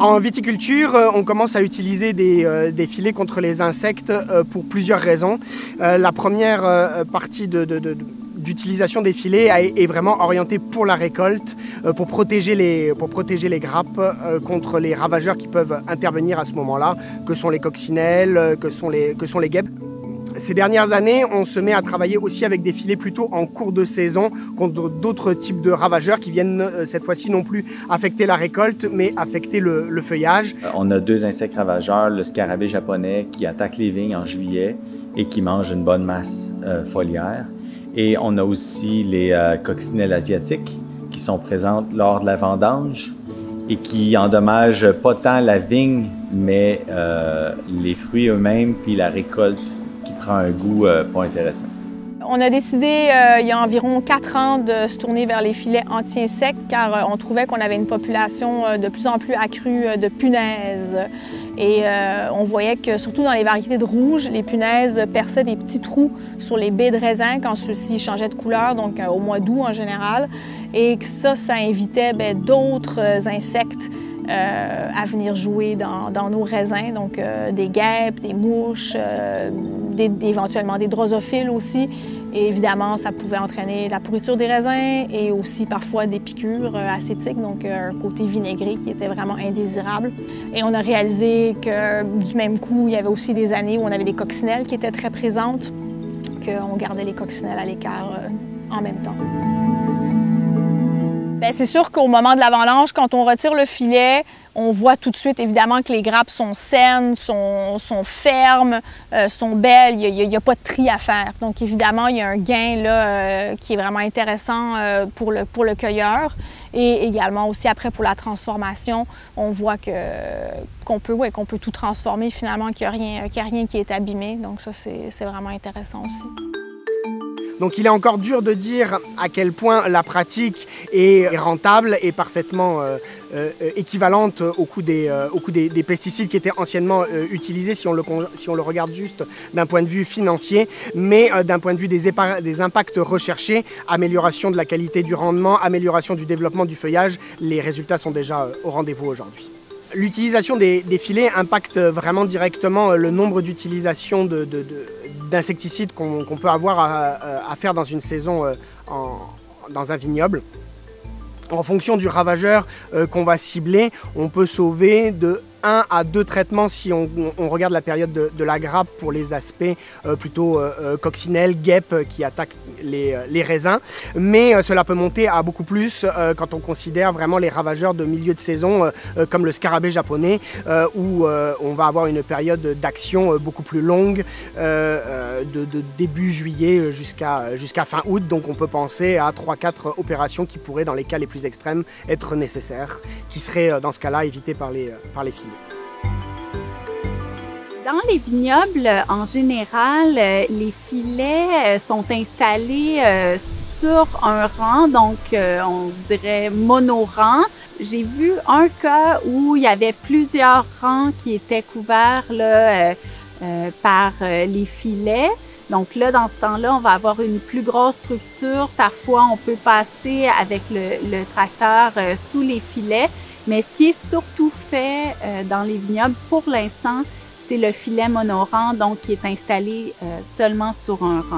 En viticulture, on commence à utiliser des filets contre les insectes pour plusieurs raisons. La première partie d'utilisation des filets est vraiment orientée pour la récolte, pour protéger les grappes contre les ravageurs qui peuvent intervenir à ce moment-là, que sont les coccinelles, que sont les guêpes. Ces dernières années, on se met à travailler aussi avec des filets plutôt en cours de saison contre d'autres types de ravageurs qui viennent cette fois-ci non plus affecter la récolte, mais affecter le feuillage. On a deux insectes ravageurs, le scarabée japonais qui attaque les vignes en juillet et qui mange une bonne masse foliaire. Et on a aussi les coccinelles asiatiques qui sont présentes lors de la vendange et qui endommagent pas tant la vigne, mais les fruits eux-mêmes puis la récolte qui prend un goût pas intéressant. On a décidé il y a environ 4 ans de se tourner vers les filets anti-insectes car on trouvait qu'on avait une population de plus en plus accrue de punaises. Et on voyait que surtout dans les variétés de rouge, les punaises perçaient des petits trous sur les baies de raisin quand ceux-ci changeaient de couleur, donc au mois d'août en général. Et que ça invitait d'autres insectes à venir jouer dans nos raisins, donc des guêpes, des mouches, éventuellement des drosophiles aussi. Et évidemment, ça pouvait entraîner la pourriture des raisins et aussi parfois des piqûres acétiques, donc un côté vinaigré qui était vraiment indésirable. Et on a réalisé que du même coup, il y avait aussi des années où on avait des coccinelles qui étaient très présentes, qu'on gardait les coccinelles à l'écart en même temps. C'est sûr qu'au moment de la vendange, quand on retire le filet, on voit tout de suite évidemment que les grappes sont saines, sont fermes, sont belles, il n'y a pas de tri à faire. Donc évidemment, il y a un gain là, qui est vraiment intéressant pour le cueilleur. Et également aussi après pour la transformation, on voit qu'on peut tout transformer finalement, qu'il n'y a rien qui est abîmé. Donc ça, c'est vraiment intéressant aussi. Donc il est encore dur de dire à quel point la pratique est rentable et parfaitement équivalente au coût des pesticides qui étaient anciennement utilisés si on le regarde juste d'un point de vue financier, mais d'un point de vue des impacts recherchés, amélioration de la qualité du rendement, amélioration du développement du feuillage, les résultats sont déjà au rendez-vous aujourd'hui. L'utilisation des filets impacte vraiment directement le nombre d'utilisations d'insecticides qu'on peut avoir à faire dans une saison dans un vignoble. En fonction du ravageur qu'on va cibler, on peut sauver de 1 à 2 traitements si on regarde la période de la grappe pour les aspects plutôt coccinelles, guêpes qui attaquent les raisins. Mais cela peut monter à beaucoup plus quand on considère vraiment les ravageurs de milieu de saison comme le scarabée japonais où on va avoir une période d'action beaucoup plus longue de début juillet jusqu'à fin août. Donc on peut penser à 3-4 opérations qui pourraient dans les cas les plus extrêmes être nécessaires, qui seraient dans ce cas-là évitées par les filets. Dans les vignobles, en général, les filets sont installés sur un rang, donc on dirait monorang. J'ai vu un cas où il y avait plusieurs rangs qui étaient couverts là, par les filets. Donc là, dans ce temps-là, on va avoir une plus grosse structure. Parfois, on peut passer avec le tracteur sous les filets. Mais ce qui est surtout fait dans les vignobles pour l'instant, c'est le filet monorang, donc qui est installé seulement sur un rang.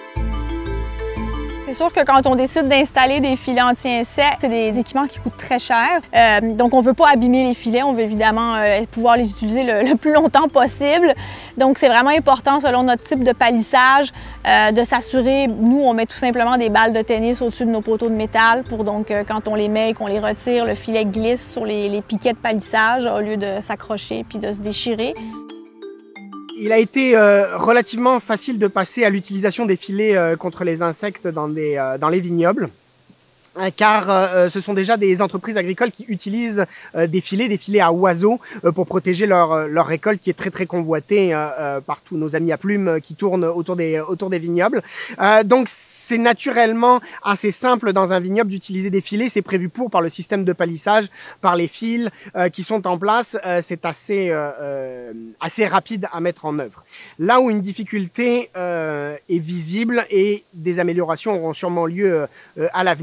C'est sûr que quand on décide d'installer des filets anti-insectes, c'est des équipements qui coûtent très cher. Donc on ne veut pas abîmer les filets, on veut évidemment pouvoir les utiliser le plus longtemps possible. Donc c'est vraiment important, selon notre type de palissage, de s'assurer, nous on met tout simplement des balles de tennis au-dessus de nos poteaux de métal pour donc quand on les met et qu'on les retire, le filet glisse sur les piquets de palissage au lieu de s'accrocher puis de se déchirer. Il a été relativement facile de passer à l'utilisation des filets contre les insectes dans les vignobles, car ce sont déjà des entreprises agricoles qui utilisent des filets à oiseaux pour protéger leur récolte qui est très convoitée par tous nos amis à plumes qui tournent autour des vignobles. Donc c'est naturellement assez simple dans un vignoble d'utiliser des filets, c'est prévu par le système de palissage, par les fils qui sont en place, c'est assez rapide à mettre en œuvre. Là où une difficulté est visible et des améliorations auront sûrement lieu à l'avenir,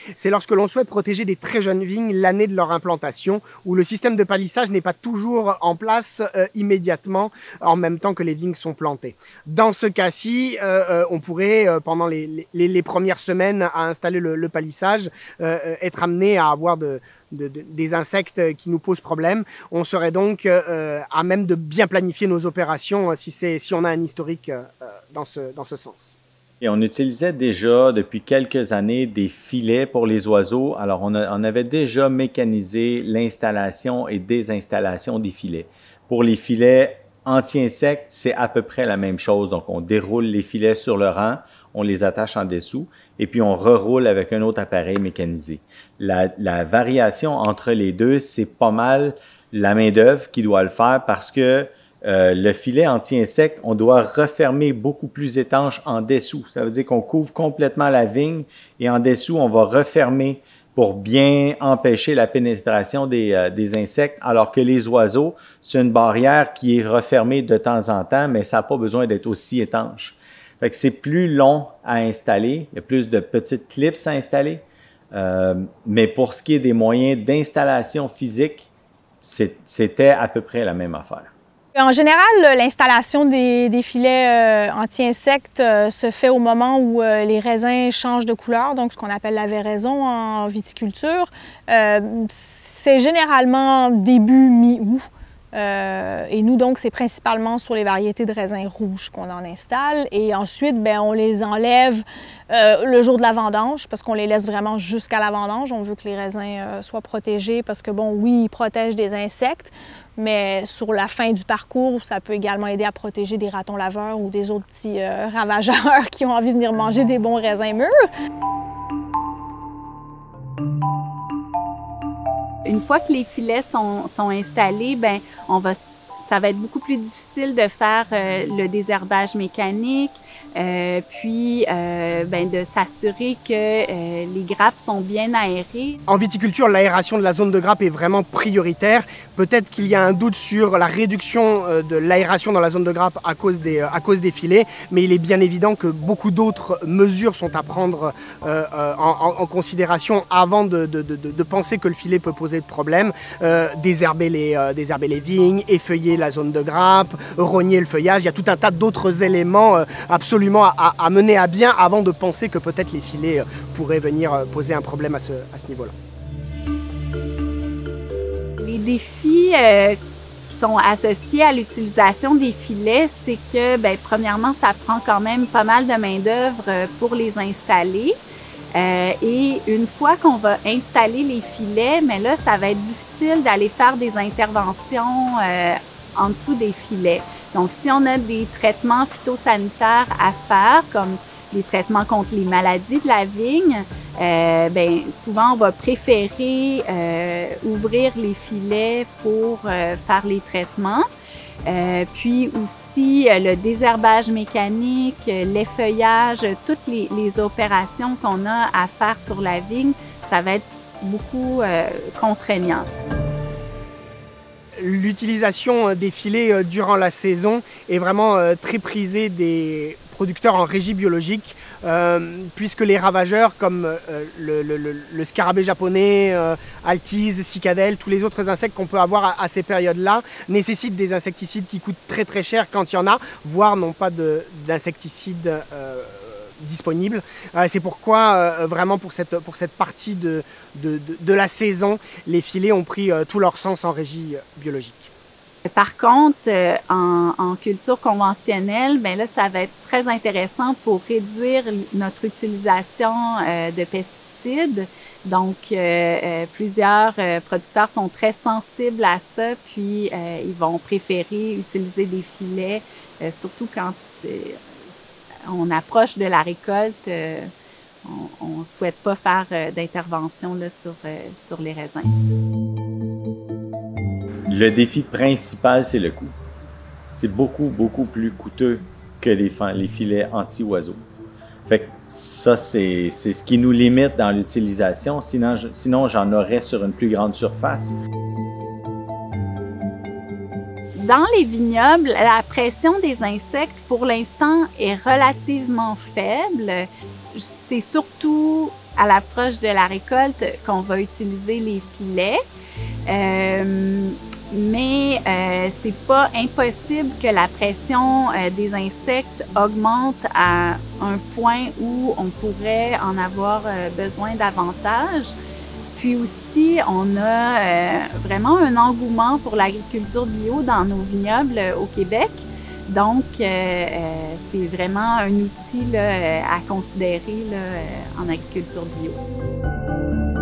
c'est lorsque l'on souhaite protéger des très jeunes vignes l'année de leur implantation, où le système de palissage n'est pas toujours en place immédiatement en même temps que les vignes sont plantées. Dans ce cas-ci, on pourrait, pendant les premières semaines à installer le palissage, être amené à avoir des insectes qui nous posent problème. On serait donc à même de bien planifier nos opérations si on a un historique dans ce sens. Et on utilisait déjà depuis quelques années des filets pour les oiseaux. Alors, on avait déjà mécanisé l'installation et désinstallation des filets. Pour les filets anti-insectes, c'est à peu près la même chose. Donc, on déroule les filets sur le rang, on les attache en dessous et puis on reroule avec un autre appareil mécanisé. La variation entre les deux, c'est pas mal la main-d'œuvre qui doit le faire parce que le filet anti-insectes, on doit refermer beaucoup plus étanche en dessous. Ça veut dire qu'on couvre complètement la vigne et en dessous, on va refermer pour bien empêcher la pénétration des insectes, alors que les oiseaux, c'est une barrière qui est refermée de temps en temps, mais ça n'a pas besoin d'être aussi étanche. Fait que c'est plus long à installer, il y a plus de petites clips à installer, mais pour ce qui est des moyens d'installation physique, c'était à peu près la même affaire. En général, l'installation des filets anti-insectes se fait au moment où les raisins changent de couleur, donc ce qu'on appelle la véraison en viticulture. C'est généralement début mi-août. Et nous, donc, c'est principalement sur les variétés de raisins rouges qu'on en installe. Et ensuite, bien, on les enlève le jour de la vendange parce qu'on les laisse vraiment jusqu'à la vendange. On veut que les raisins soient protégés parce que, bon, oui, ils protègent des insectes, mais sur la fin du parcours, ça peut également aider à protéger des ratons laveurs ou des autres petits ravageurs qui ont envie de venir manger des bons raisins mûrs. Une fois que les filets sont installés, bien, ça va être beaucoup plus difficile de faire le désherbage mécanique, puis de s'assurer que les grappes sont bien aérées. En viticulture, l'aération de la zone de grappe est vraiment prioritaire. Peut-être qu'il y a un doute sur la réduction de l'aération dans la zone de grappe à cause des filets, mais il est bien évident que beaucoup d'autres mesures sont à prendre en considération avant de penser que le filet peut poser de problème. Désherber les vignes, effeuiller la zone de grappe, rogner le feuillage. Il y a tout un tas d'autres éléments absolument à mener à bien avant de penser que peut-être les filets pourraient venir poser un problème à ce niveau-là. Les défis qui sont associés à l'utilisation des filets, c'est que, bien, premièrement, ça prend quand même pas mal de main-d'œuvre pour les installer. Et une fois qu'on va installer les filets, mais là, ça va être difficile d'aller faire des interventions en dessous des filets. Donc, si on a des traitements phytosanitaires à faire, comme des traitements contre les maladies de la vigne, bien, souvent, on va préférer ouvrir les filets pour faire les traitements. Puis aussi, le désherbage mécanique, l'effeuillage, toutes les opérations qu'on a à faire sur la vigne, ça va être beaucoup contraignant. L'utilisation des filets durant la saison est vraiment très prisée des producteurs en régie biologique, puisque les ravageurs comme le scarabée japonais, altise, cicadelle, tous les autres insectes qu'on peut avoir à ces périodes-là nécessitent des insecticides qui coûtent très très cher quand il y en a, voire n'ont pas d'insecticides disponibles. C'est pourquoi vraiment pour cette partie de la saison, les filets ont pris tout leur sens en régie biologique. Par contre, en culture conventionnelle, bien là, ça va être très intéressant pour réduire notre utilisation de pesticides. Donc, plusieurs producteurs sont très sensibles à ça, puis ils vont préférer utiliser des filets, surtout quand on approche de la récolte. On ne souhaite pas faire d'intervention sur les raisins. Le défi principal, c'est le coût. C'est beaucoup, beaucoup plus coûteux que les filets anti-oiseaux. Fait que ça, c'est ce qui nous limite dans l'utilisation. Sinon, j'en aurais sur une plus grande surface. Dans les vignobles, la pression des insectes, pour l'instant, est relativement faible. C'est surtout à l'approche de la récolte qu'on va utiliser les filets. Mais c'est pas impossible que la pression des insectes augmente à un point où on pourrait en avoir besoin davantage. Puis aussi, on a vraiment un engouement pour l'agriculture bio dans nos vignobles au Québec. Donc, c'est vraiment un outil là, à considérer là, en agriculture bio.